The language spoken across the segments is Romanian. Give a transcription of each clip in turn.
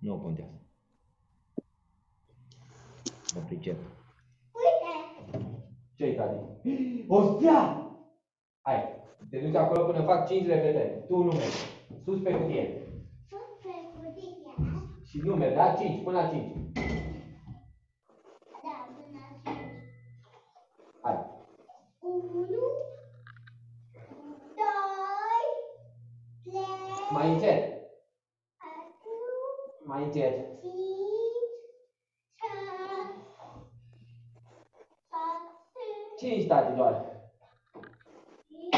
Nu contează. Mă pricep. Uite! Ce-i, tati? O stea! Hai, te duci acolo până fac 5 repetări. Tu numeri. Sus pe cutie. Sus pe cutie. Și numeri, da? 5, până la 5. Da, până la 5. Hai. 1, 2, 3, Mai încet. 4, Mai încet. 5, 6, 5, tati, doar. 7,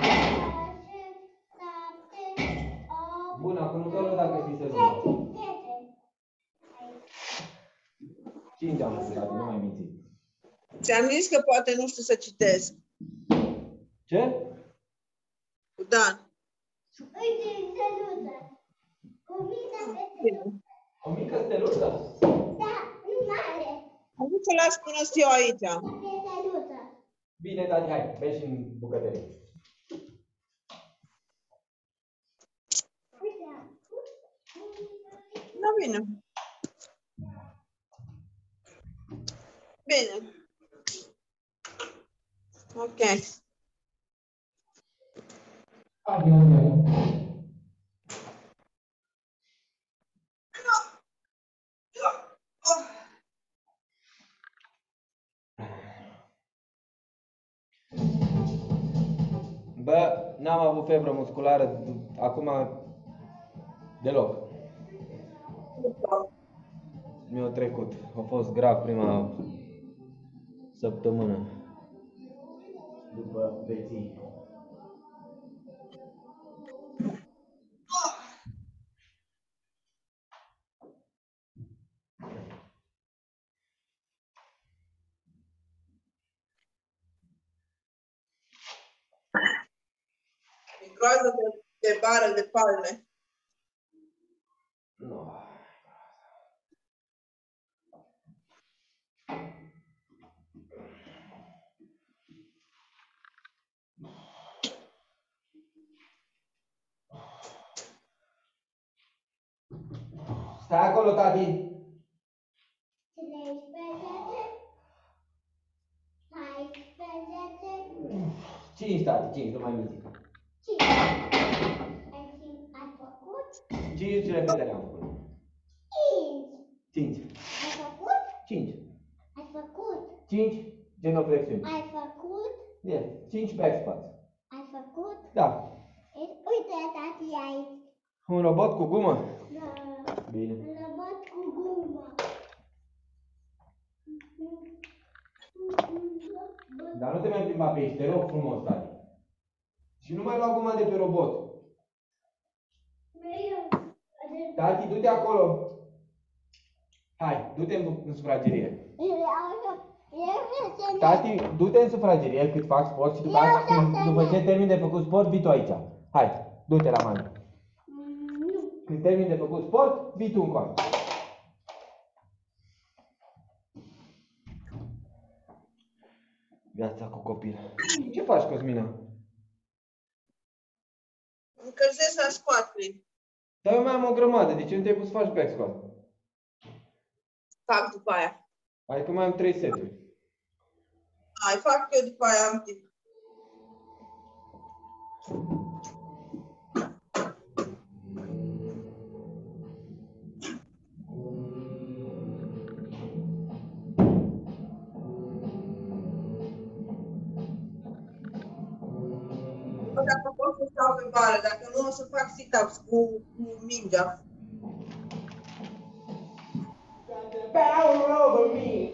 8, Bun, acum nu doar dacă știi să 10, nu. 10. 5 am spus, tati, nu mai minți. Ți-am zis că poate nu știu să citesc. Ce? Dan. Uite, steluță. Cu mică steluță. O mică steluță? Da, nu mare. Am vrut să las până eu aici. E steluță. Bine, tati, hai, mergi în bucătărie. Uite. Da, bine. Bine. Ok. Bă, n-am avut febră musculară acum deloc. Mi-a trecut. A fost grav prima săptămână. După veții. E groază de bară de palme. No. Stai acolo, tati. 13, 14, 5, tati, 5, nu mai minți. 5. Ai făcut? 5 repetări am făcut. 5. 5. Ai făcut? 5. Ai făcut? 5 genoflexiuni. Ai făcut? 5 back squats. Ai făcut? Da. Uite, tati, aici. Un robot cu gumă? Da. Bine. Un robot cu gumă. Dar nu te mai plimba pe aici, te rog frumos, tati. Și nu mai lua guma de pe robot. Tati, du-te acolo. Hai, du-te în sufragerie. Tati, du-te în sufragerie cât fac sport și după ce termin de făcut sport, vii tu aici. Hai, du-te la mani. Când termin de făcut sport, vii tu încoace. Viața cu copil. Ce faci, Cosmina? Încălzesc la squat-uri. Dar eu mai am o grămadă, de ce nu te-ai pus să faci back squat? Fac după aia. Adică mai am 3 seturi. Hai, fac eu după aia, am timp. Dacă pot să stau pe bară, dacă nu o să fac sit-ups cu mingea. Power over me.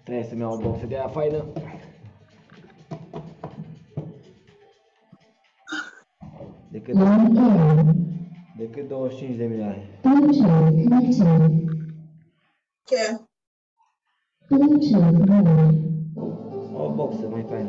Trebuie să-mi iau o boxă de aia faină. Decât 25 de milioane. Ce? O boxă mai faină.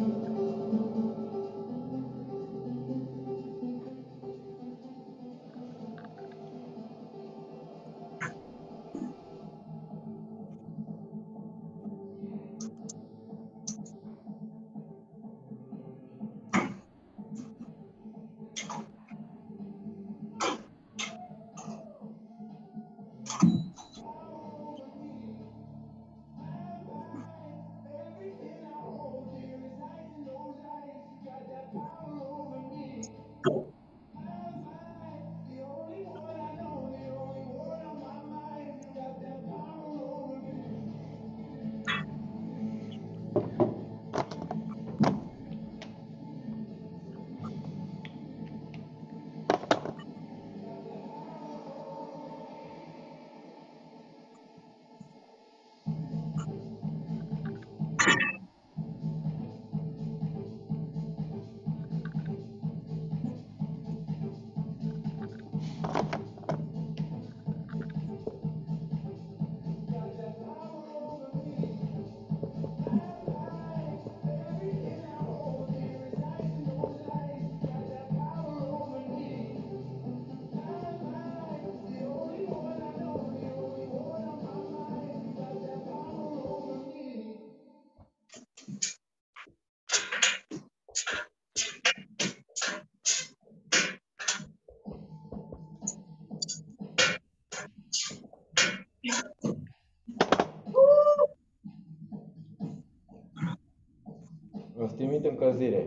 Îți trimit încălzire.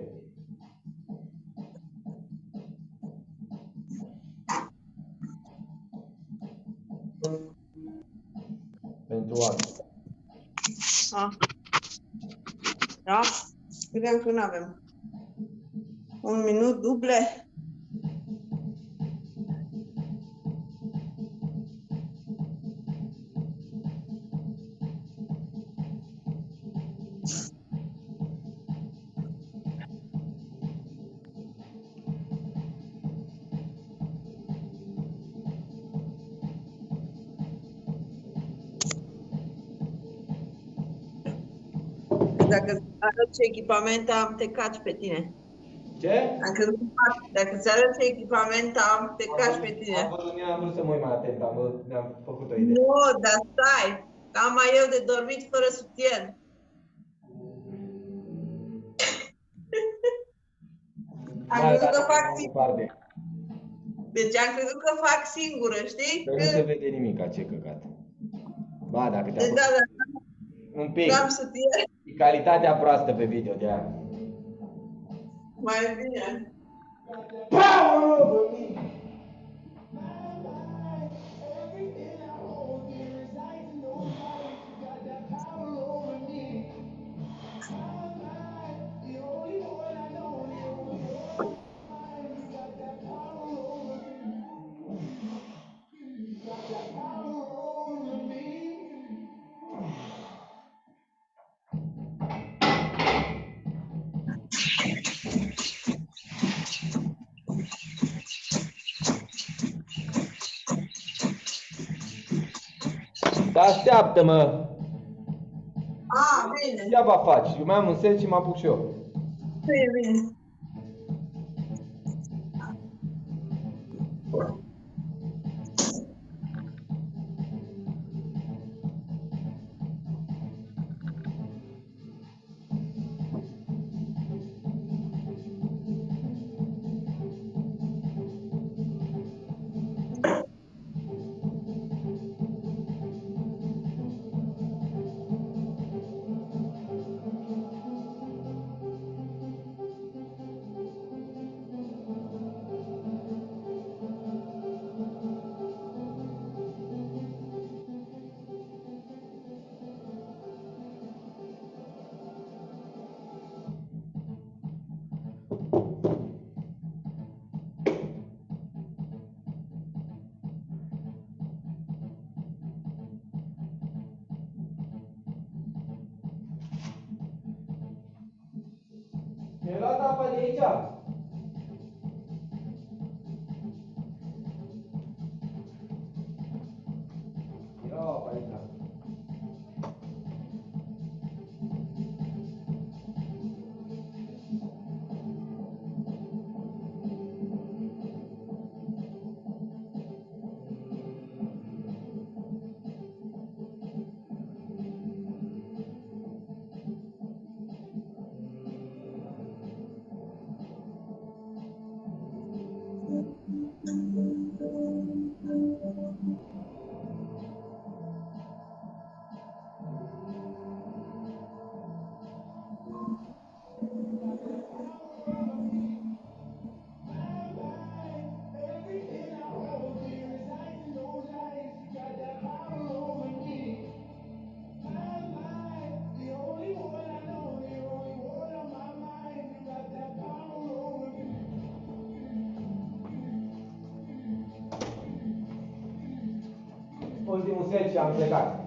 Pentru oameni. Da? Credeam că nu avem. 1 minut, duble. Dacă arăt ce echipament am, te caci pe tine. Ce? Am crezut că dacă ți arăt ce echipament am, te caci pe tine. Am vrut să mă uit mai atent, mi-am făcut o idee. Nu, dar stai, că am mai eu de dormit fără sutien. Am crezut că fac singură. Deci am crezut că fac singură, știi? Că nu se vede nimic, ce căcat. Ba, dacă te-a Da, da, un pic. n-am sutien. E calitatea proastă pe video de aia. Mai bine. Dar așteaptă-mă! Bine. Degeaba faci. Eu mai am un set și mă apuc și eu. Bine. Mi-ai luat apa de aici? Era apa aici? Ultimul set și am plecat.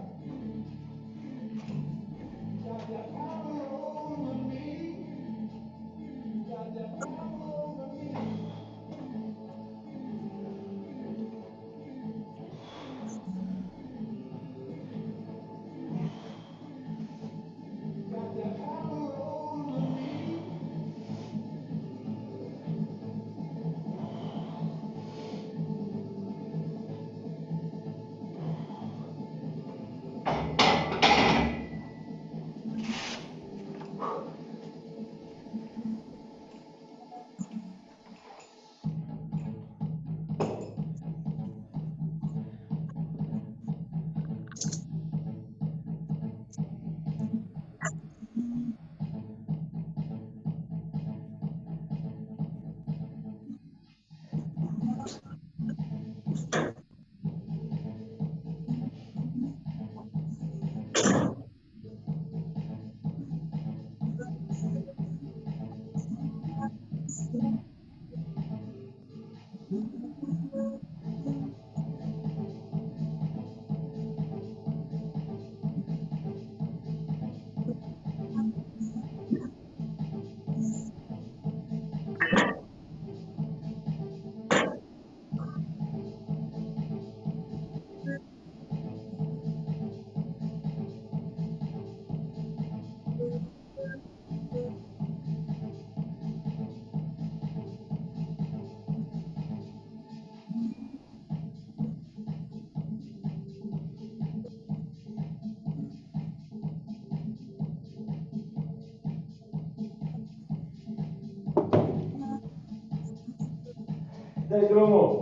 Dai drumul!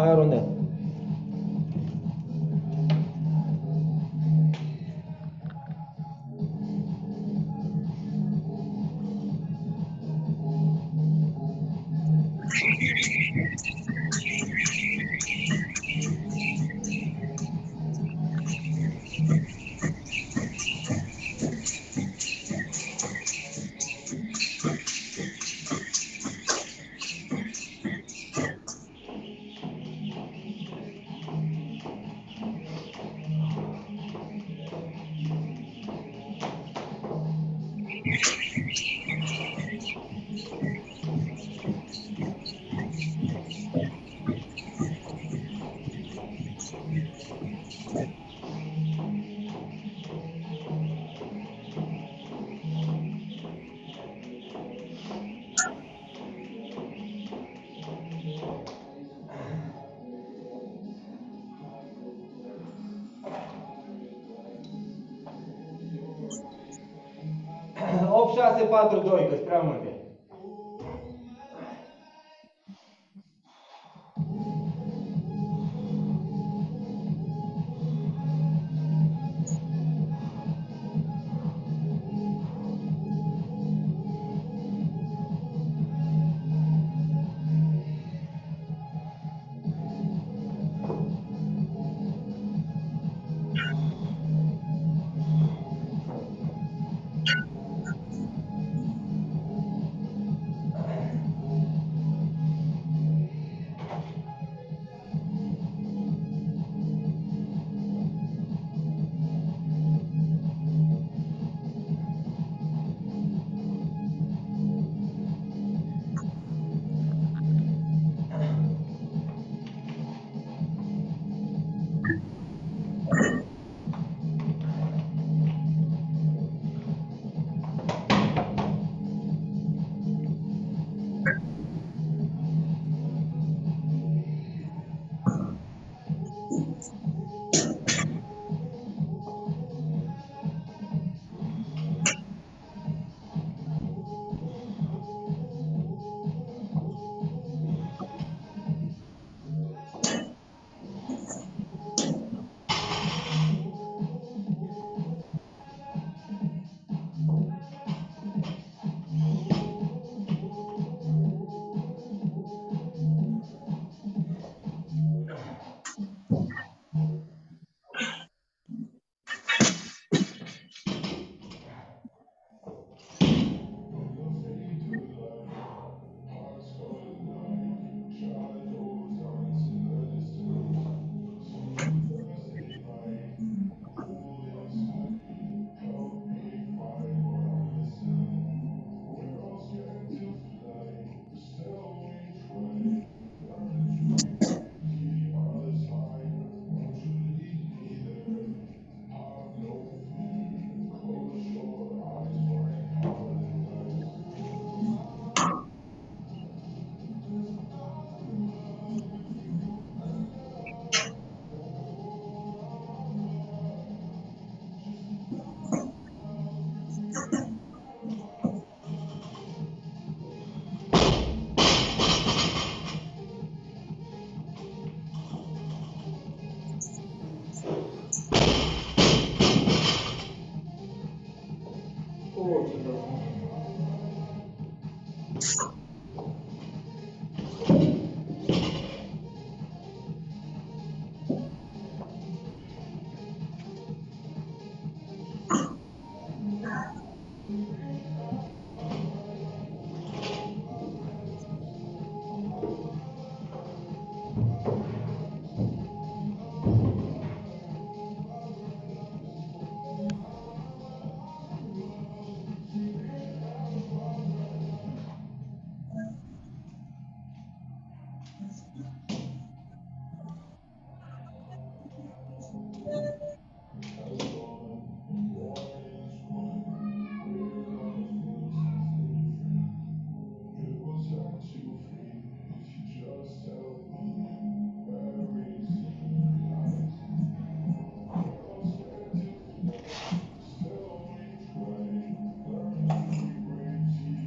Hai, Rondel. Opt, 6, 4, 2, că-s prea multe.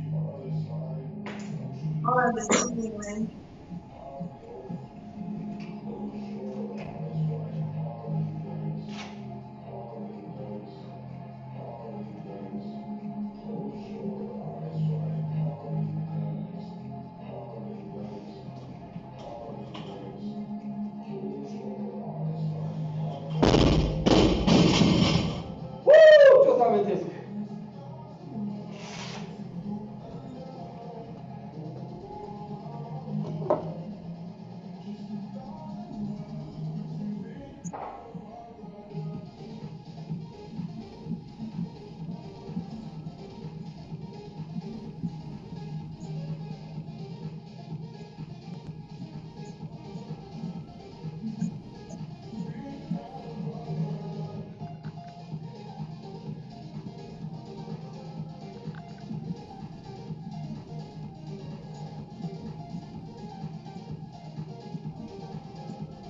All I'm just thinking, man.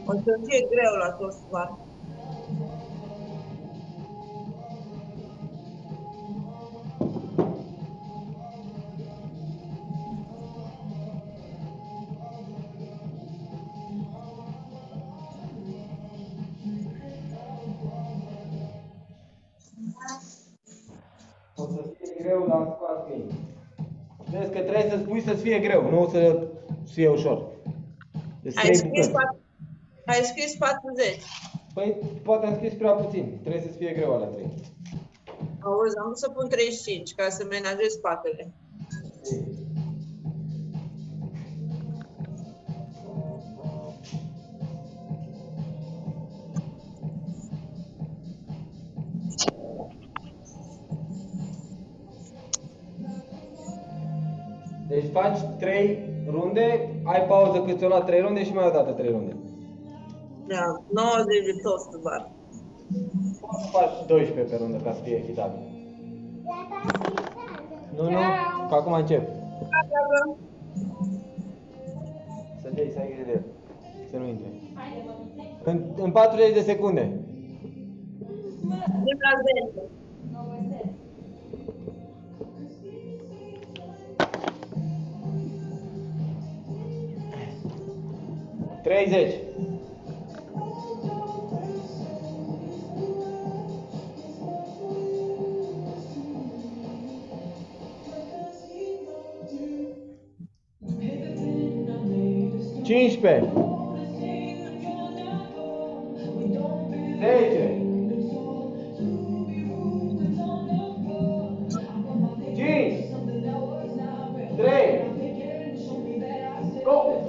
O să fie greu la toți, doar. O să fie greu la scoate. Vezi că trebuie să spui să-ți fie greu, nu să fie ușor. Ai scris 40. Păi, poate am scris prea puțin. Trebuie să-ți fie greu alea 3. Auzi, am vrut să pun 35 ca să menajez spatele. Deci faci 3 runde, ai pauză cât ți-o luat 3 runde și mai o dată 3 runde. Da, 90 de toți, doar. Poți să faci 12 pe rundă ca să fie echitabil. Nu, că acum încep. Să dai, să ai grijă de el. Să nu intre. În 40 de secunde. De la 10. Treizeci. Cincisprezece. 10. 5. 3. 2.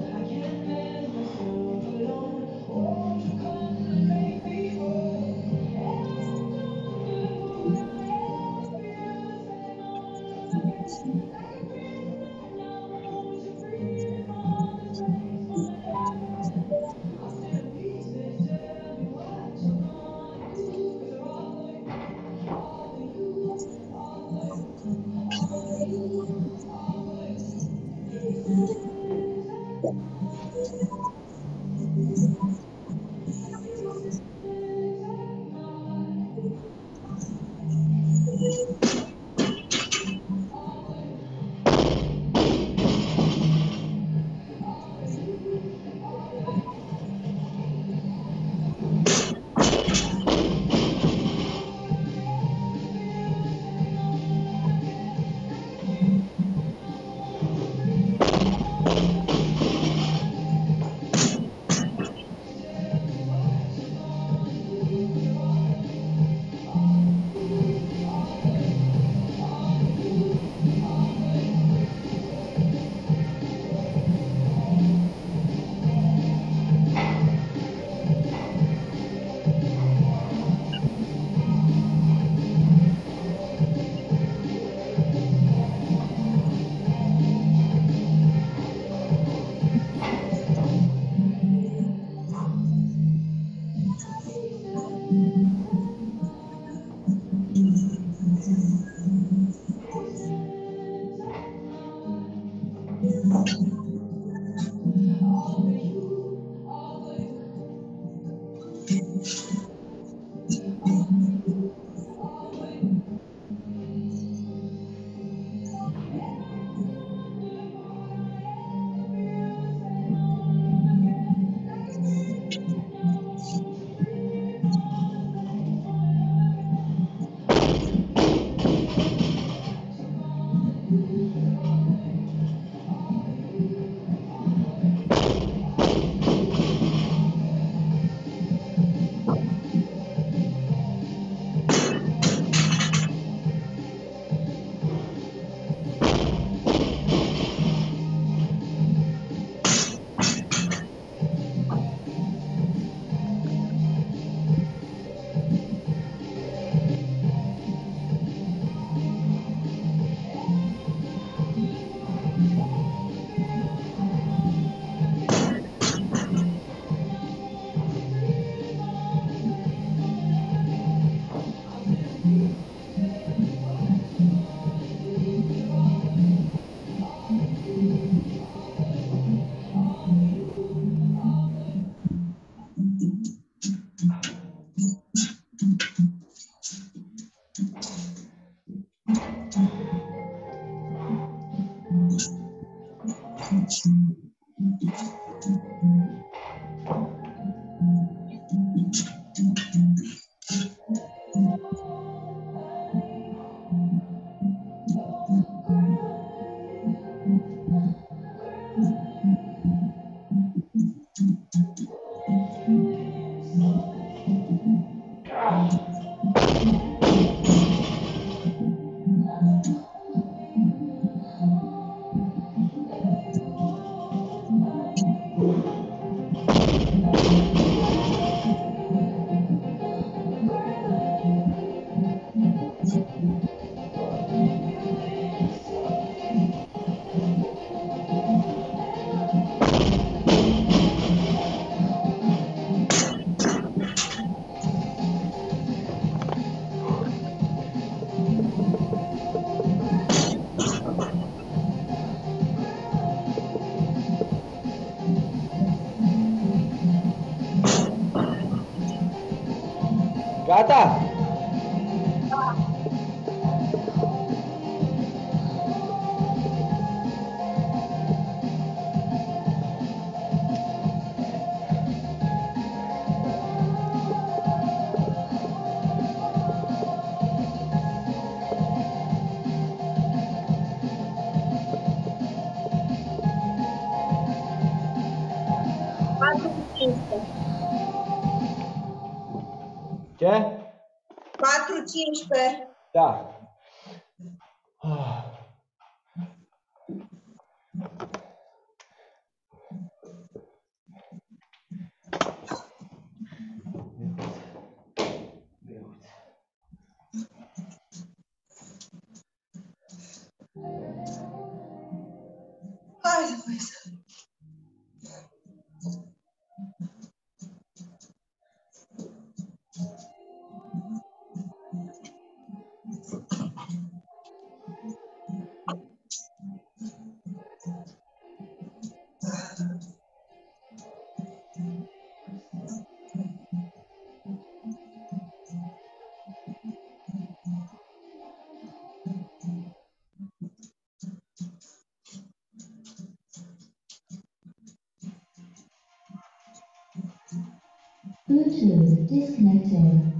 Gata? Ce? 4-15. Da. Hai, Luisa. Bluetooth disconnected.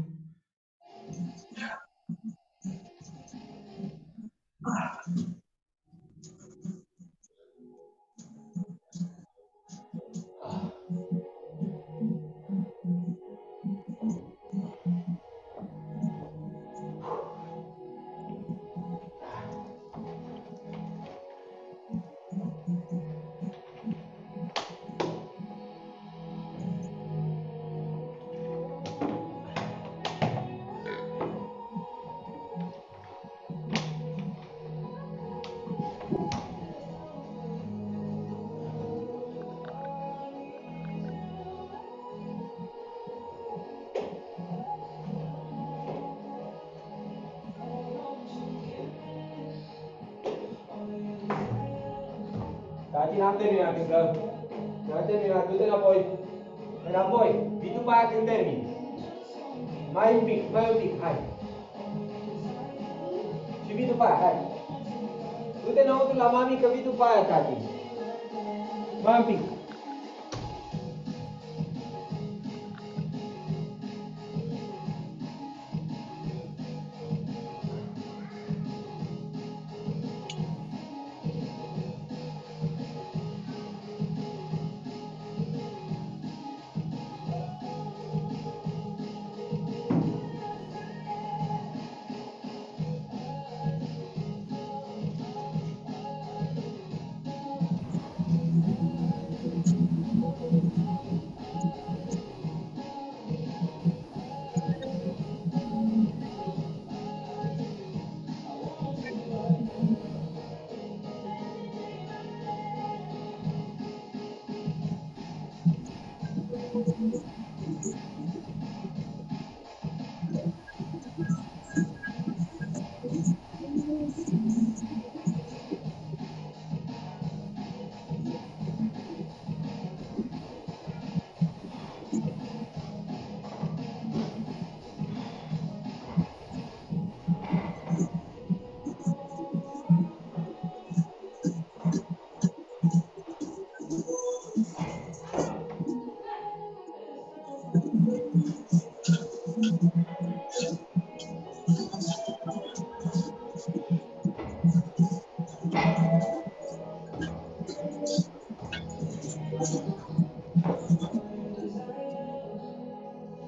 Tati, n-am terminat încă. N-am terminat, du-te înapoi. Înapoi, vii după aia când termin. Mai un pic, hai. Și vii după aia, hai. Du-te înăuntru la mami că vii după aia, Tati. Mai un pic.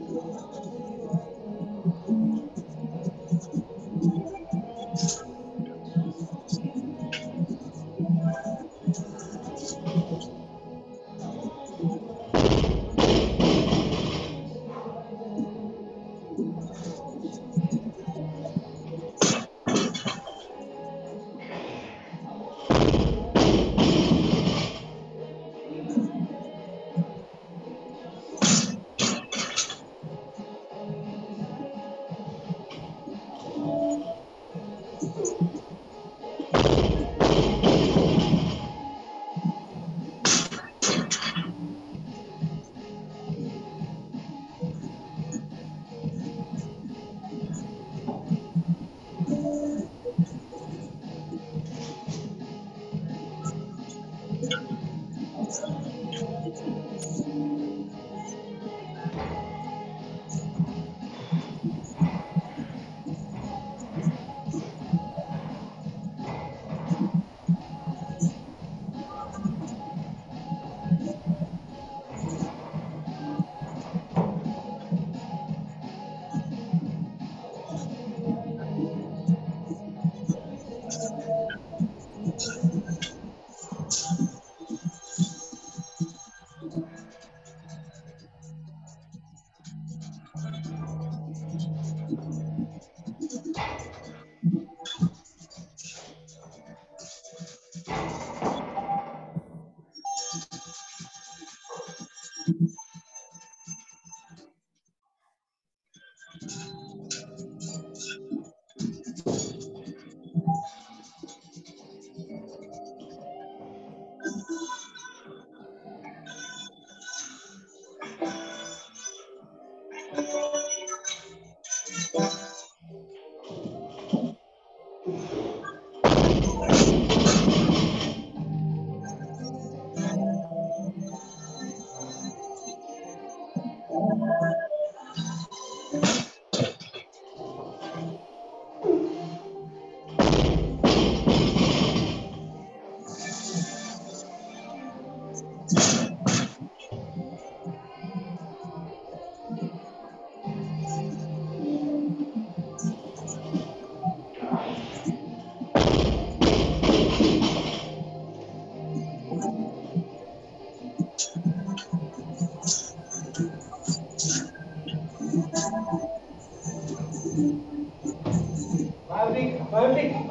Mai un pic.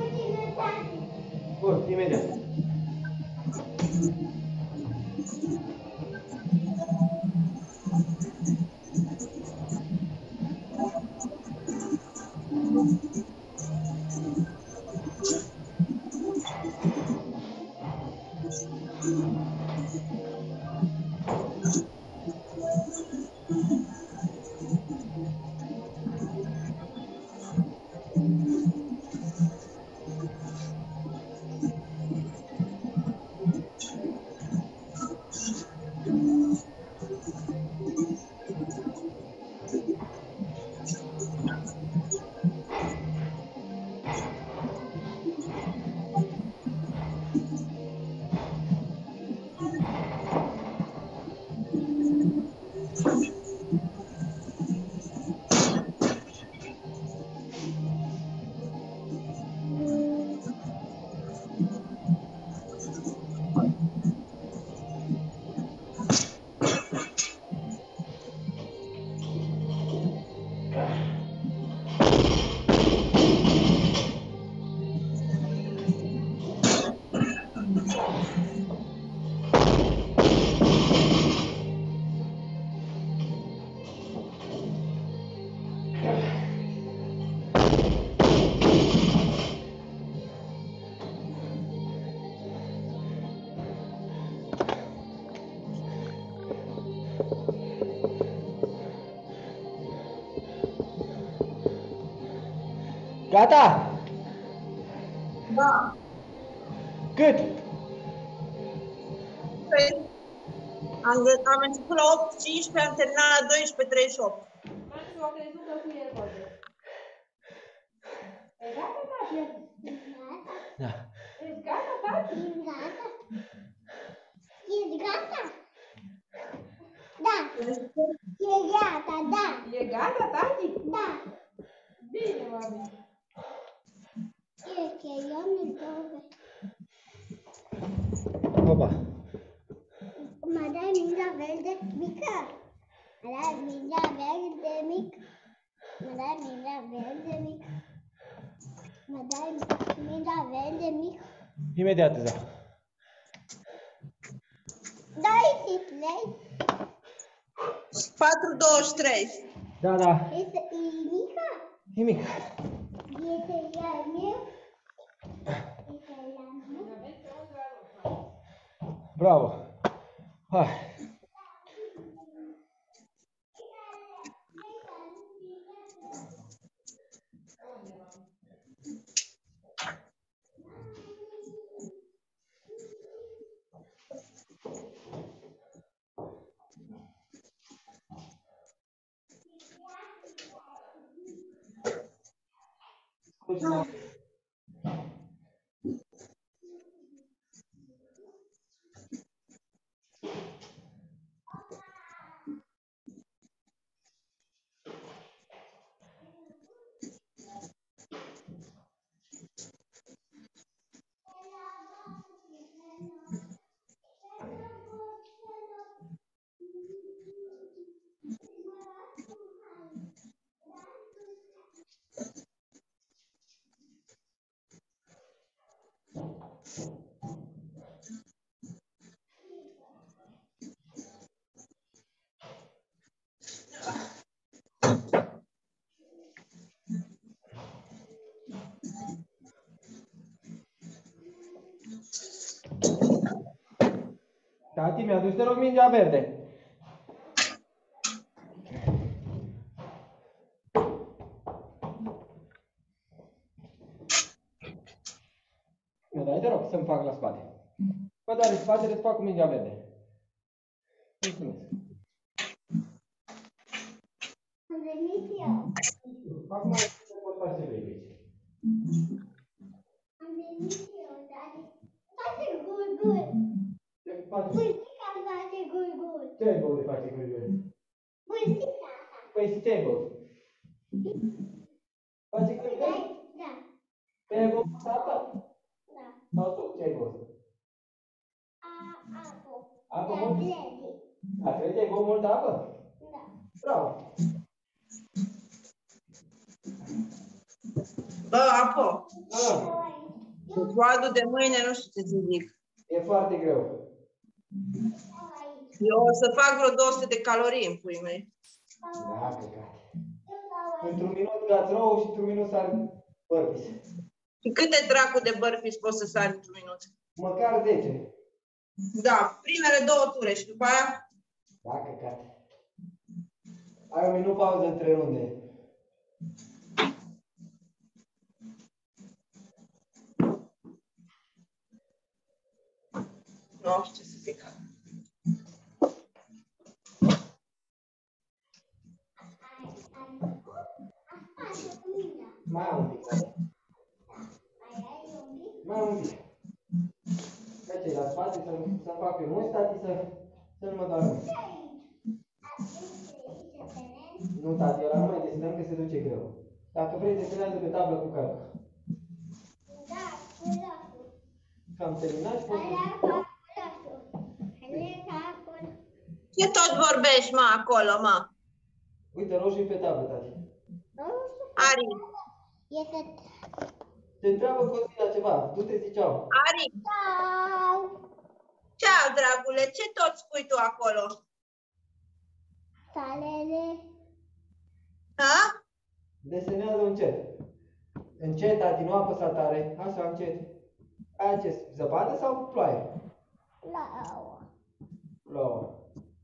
Bun, imediat. Gata? Da. Cât? Păi, am început la 8:15, am terminat la 12:38. Eu crezut că cu el poate. E gata, tati? Da. Ești gata, tati? Gata. Ești gata? Da. E gata, da. E gata, tati? Da. Bine, mami. E că eu nu doresc. Opa. Mă dai mingea verde mică. Mă dai mingea verde mică. Mă dai mingea verde mică. Mă dai mingea verde mică. Imediat îți dau. Dai și play. 4,23. Da, da. Este mică. Nimic. Este al meu. Este al meu. Bravo. Hai. Tati, mi-aduci, te rog, mingea verde. Mi-o dai, te rog, să-mi fac la spate. Bă, dar în spatele îți fac cu mingea verde. Mulțumesc. Am venit eu. Acum ce poți face ce vrei pe aici. Am venit eu, dar face gurgur. Ce faci? Buzica face gurgur. Ce ai băut de face cu el? Buzica asta. Păi și ce ai băut? Face cu el? Da. Te ai băut apă? Da. Sau tu ce ai băut? Apă. Apă Da, mult? blende. A, crezi că ai băut multă apă? Da. Bravo. Bă, Apo, Ah, roadul de mâine nu știu ce să zic. e foarte greu. Eu o să fac vreo 200 de calorii în pui mei. Da, căcat. Într-un minut gați rou și într-un minut sar burpees. Și câte dracu de burpees poți să sari într-un minut? Măcar 10. Da, primele 2 ture și după aia? Da, căcat. Ai un minut pauză între runde. Nu știu ce să zic. Mai am un pic. Mai am un pic. Merge la spate să-mi fac pe mulți, tati, să nu mă doară mult. Nu, tati, ăla nu mai desenăm că se duce greu. Dacă vrei, desenează pe tablă cu cărcă. Că am terminat și pot... Ce tot vorbești, mă, acolo, mă? Uite, roșu pe tablă, tati. Ari, Te întreabă Cosmina ceva. Du-te, zi ceau. Ari, ceau, dragule, ce tot spui tu acolo? Ha? Desenează încet. Încet, tati, nu apăsa tare. Așa, încet. Aia ce, zăpadă sau ploaie? Plouă.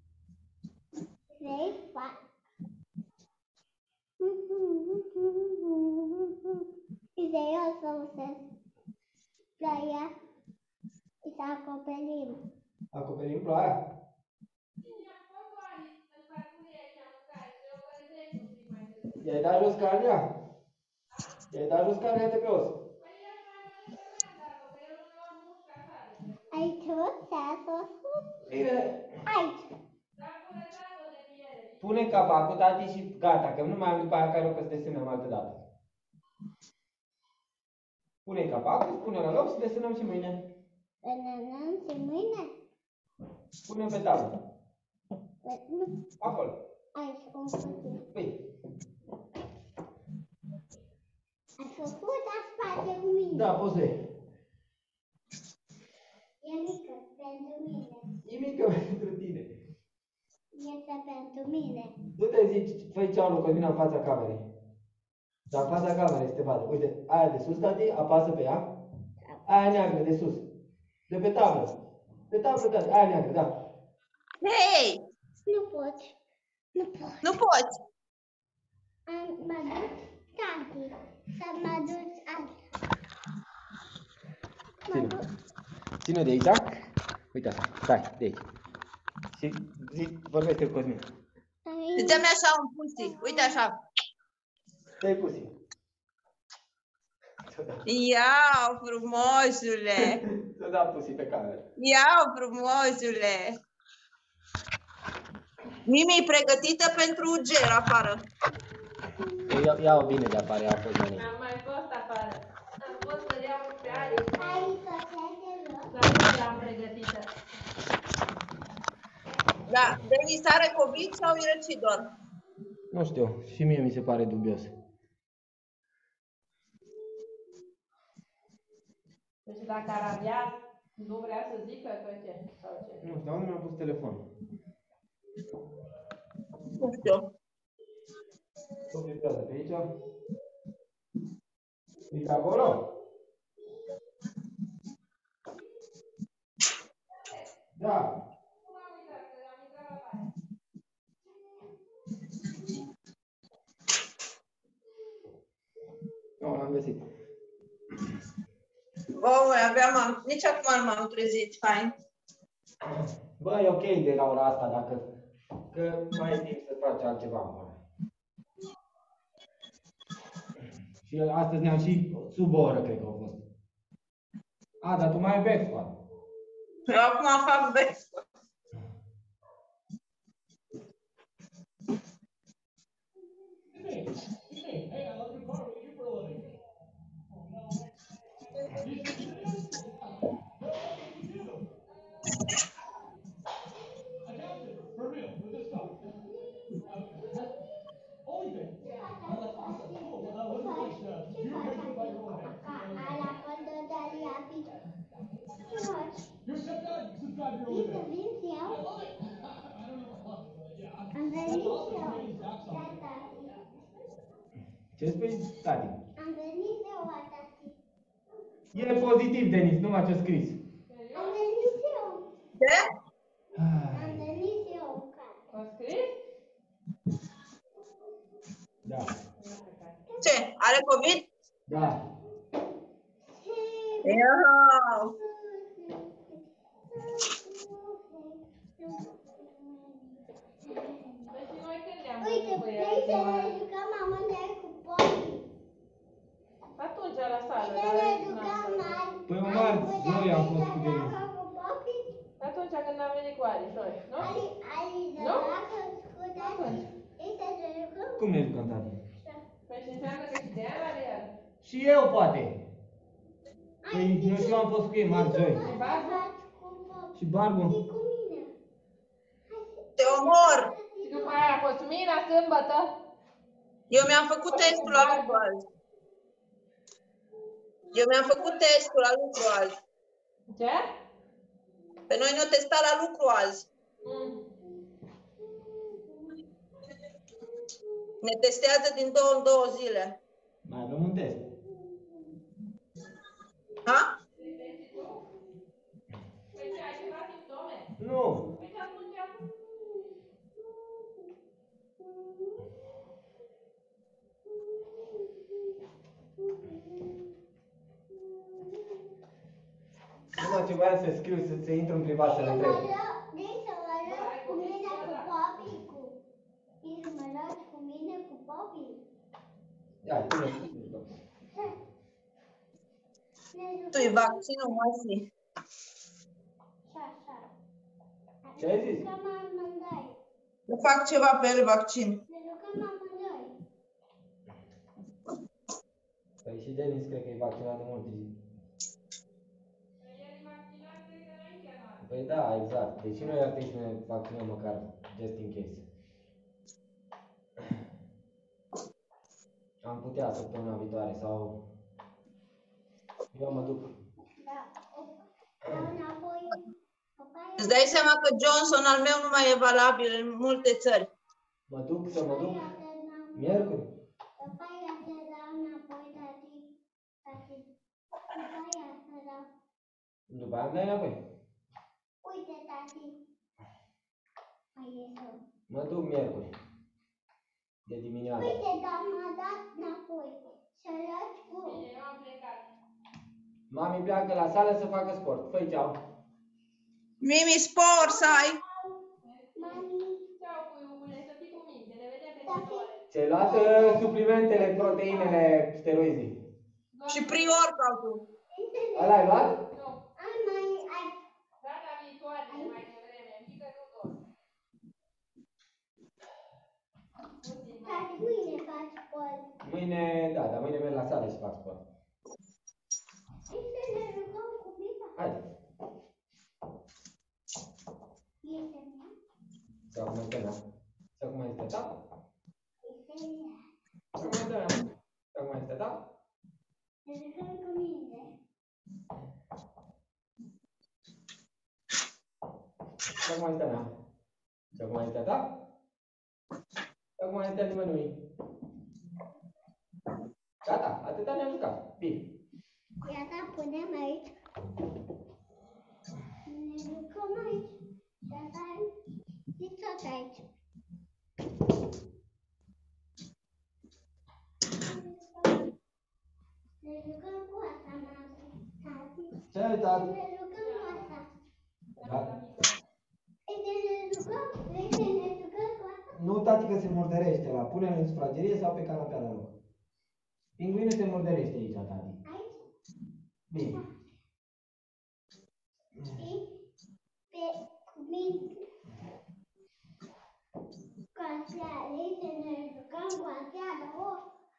Ideea să se ploaia și să acoperim. Acoperim ploaia? I-ai dat jos carnea? I-ai dat jos carnea de pe os? Ai tot, s-a tot. Bine. Aici. Pune capacul, tati, și gata, că nu mai am după aia care o că să desenăm altă dată. Pune capacul, pune la loc și desenăm și mâine. Înănăm și mâine? Pune pe tablă. Nu. Acolo. Aici, cum putem. Păi, Ai făcut asta cu mine. da, poți să iei. E mică pentru mine. E mică pentru tine. Este pentru mine. Du-te, zici, fă-i cealaltă Cosmina în fața camerei. Dar în fața camerei să te vadă. Uite, aia de sus, tati, apasă pe ea. Aia neagră, de sus. De pe tablă. Pe tablă, tati, aia neagră, da. Hei! Nu poți. Nu poți. Nu poți! Mă duc tanti să mă duc alta. Mă Ține. duc. Ține de aici, da? Uite așa, stai, de aici. Și vorbește cu Cosmin. Dă-mi așa un pusi. Uite așa. Dă-i pusi. Iau, frumosule! Să da pusi pe cameră. Iau, frumosule! Mimi e pregătită pentru ger afară. Ia-o bine de afară, ia-o fost mâine. Am mai fost afară. Am fost să iau pe Alice. Ai să te Dar nu eram pregătită. Da, Denis are COVID sau e răcit doar? Nu știu, și mie mi se pare dubios. Deci dacă ar avea, nu vrea să zică că ce? Sau ce? Nu știu, dar unde mi-a pus telefonul? Nu știu. Tot filtrează pe aici. E pe acolo? Da. Nu, l-am găsit. Nici acum nu m-am trezit, fain. Bă, e ok de la ora asta, dacă... Că mai e timp să faci altceva în până. Și astăzi ne-am și sub o oră, cred că a fost. A, dar tu mai ai back squat. Eu acum fac best. Am venit eu. Tata. Ce spui, tati? Am venit eu, tati. E pozitiv, Denis, numai ce-a scris. Am venit eu. Ce? Am venit eu. O scris? Da. Ce? Are COVID? Da. Iau. Păi și noi când ne-am Uite, văzut cu vrei să ea? ne jucăm amândoi cu popii? Atunci la sală. Să ne jucăm mari. Păi o marți, joi am fost cu Denis. Cu popii? Atunci când am venit cu Alice, noi, nu? Ali, de Nu? dacă scuzați, uite să jucăm. Cum ne jucăm, tati? Păi și înseamnă că și de aia are el. Și eu, poate. Păi, eu și eu am fost cu ei, marți, joi. Și Barbu? Și Barbu? Și cu mine. Te omor. Și după aia, Cosmina, sâmbătă. Eu mi-am făcut testul la lucru azi. Eu mi-am făcut testul la lucru azi. Ce? Pe noi ne-o testat la lucru azi. Ne testează din 2 în 2 zile. Mai avem un test. Ha? Păi ce, ai ceva simptome? Nu. Păi și atunci? Numai ce voiam să scriu, să intru în privat să le întreb. Vrei să mă arăți cu mine cu popii? Vrei să mă arăți cu mine cu popii? Ia, ține. Tu-i vaccinul, măsii. Așa. Ce ai zis? Jucăm amândoi. Să fac ceva pe el vaccin. Ne jucăm amândoi. Păi și Denis cred că e vaccinat de mult. Păi da, exact. Deci noi ar trebui să ne vaccinăm măcar, just in case. Am putea săptămâna viitoare sau... Eu mă duc. Da. Dau înapoi. Îți dai seama că Johnson al meu nu mai e valabil în multe țări. Mă duc să mă duc miercuri. După aia să dau înapoi, tati. După aia să dau. După aia îmi dai înapoi. Uite, tati. Mai e rău. Mă duc miercuri. De dimineață. Uite, dar m-a dat înapoi. Să lași cu... Bine, eu am plecat. Mami pleacă la sală să facă sport. Făi ceau. Mimi, spor să ai. Mami, Ceau, puiule, să fii cu minte. Ne vedem pe Tati. viitoare. Ți-ai luat suplimentele, proteinele, steroizii. Și pre-workout-ul. Ăla ai luat? Nu. ai. Data viitoare, mai devreme. Mică nu dorm. Puțin, mai. Tati, mâine faci sport. Mâine, da, dar mâine merg la sală și fac sport. Să ne rugăm cu Mica. Haide. Este mea. Sau cum este, da? Sau cum este, da? Este mea. Sau cum este, da? Sau cum este, da? Ne rugăm cu mine. Sau cum este, da? Sau cum este, da? Sau cum este nimănui? Gata, atâta ne-am jucat. Bine. Iată, punem aici. Ne jucăm aici. Iată, și tot aici. Ne jucăm cu asta, mami. Tati. Ce ai uitat? Ne jucăm cu asta. Da. Uite, ne jucăm. Uite, ne jucăm cu asta. Nu, tati, că se murdărește la pune-l în sufragerie sau pe canapea la loc. Pinguinul se murdărește aici, tati. Aici. Bine. Și pe cuvinte. Cu astea, uite, ne jucăm cu astea două.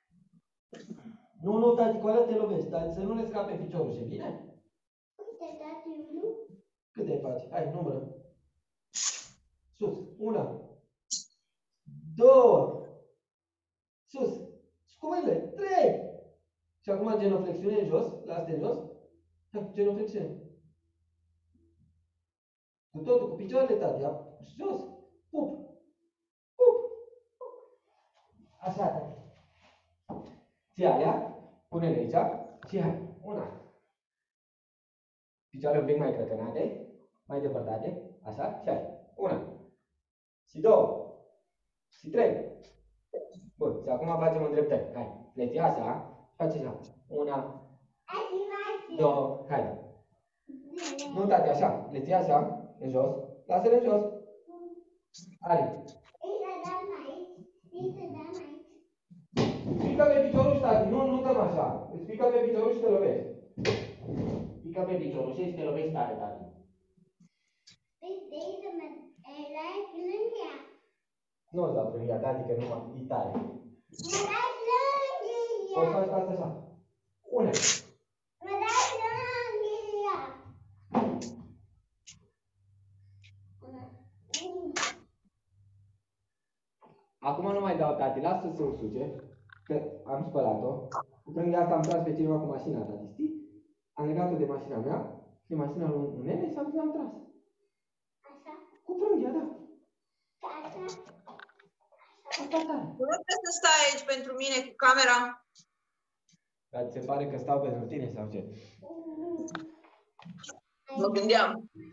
Nu, tati, cu alea te lovești, dar să nu le scape piciorul, și bine? Uite, tati, unul. Câte faci? Hai, numără. Sus. 1. 2. Sus. Și cu mâinile. 3. Și acum genoflexiune în jos. Lasă-te în jos. Hai, genoflexiune. Cu totul, cu picioarele, tati. Jos. Pup. Pup. Așa, tati. Ții alea. Pune-le aici. Și hai. 1. Picioarele un pic mai crăcănate. Mai depărtate. Așa. Și hai. 1. Și 2. Și 3. Bun. Și acum facem îndreptări. Hai. Le ții așa. Faci așa. 1. 2. Hai. Nu, tati, așa. Le ții așa. În jos. Lasă-le în jos. Are. Pică pe piciorul și tati. Nu dăm așa. Îți pică pe piciorul și te lovești. Pică pe piciorul și te lovești tare, tati. Nu îți dau prânghia, tati, că nu mai e tare. O să faci asta așa. 1. Acum nu mai dau, tati, lasă să se usuce, că am spălat-o. Cu prânghia asta am tras pe cineva cu mașina, tati, știi? Am legat-o de mașina mea, de mașina lui nene și am tras. Cu prânghia, da. Asta tare. Nu trebuie să stai aici pentru mine cu camera. Dar ți se pare că stau pentru tine sau ce? Mă gândeam.